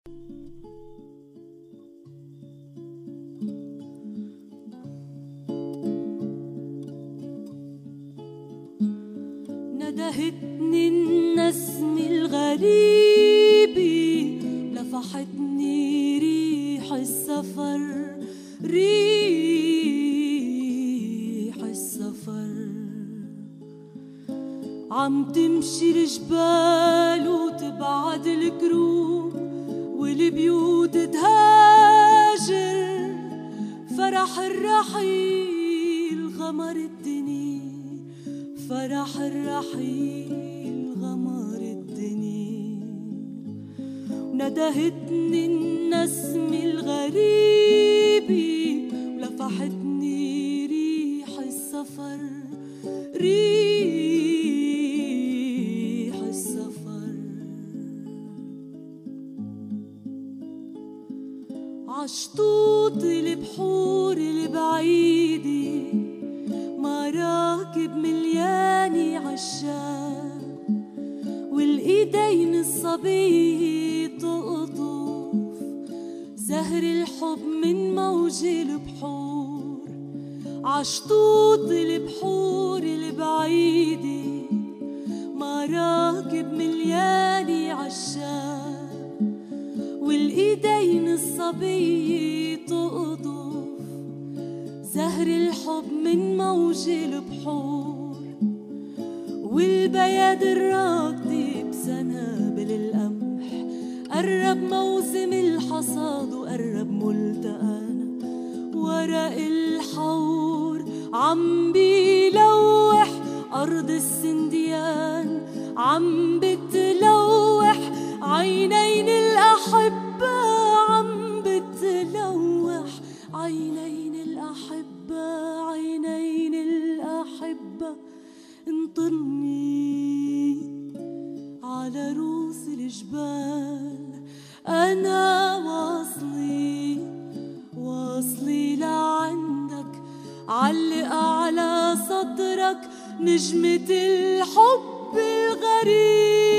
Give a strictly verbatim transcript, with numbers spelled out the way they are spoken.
ندهتني النسمة الغريبة، لفحتني ريح السفر، ريح السفر. عم تمشي الجبال وتبعد الكروب والبيوت تهاجر، فرح الرحيل غمر الدنيا، فرح الرحيل غمر الدنيا. وندهتني النسمة الغريبة ولفحتني ريح السفر، ريح السفر. عشطوط البحور البعيدة، مراكب مليانة عشاق، والايدين الصبية تقطف زهر الحب من موج البحور. عشطوط البحور البعيدة، مراكب مليانة عشاق، والايدين الصبية تقطف زهر الحب من موج البحور. والبياد الراكدة بسنابل القمح، قرب موسم الحصاد وقرب ملتقانا. ورق الحور عم بيلوح أرض السنديان، عم بتلوح عينين الأحبة، عم بتلوح عينين الأحبة، عينين الأحبة. انطرني على رؤوس الجبال، أنا واصلي واصلي لعندك، علقة على صدرك نجمة الحب الغريب.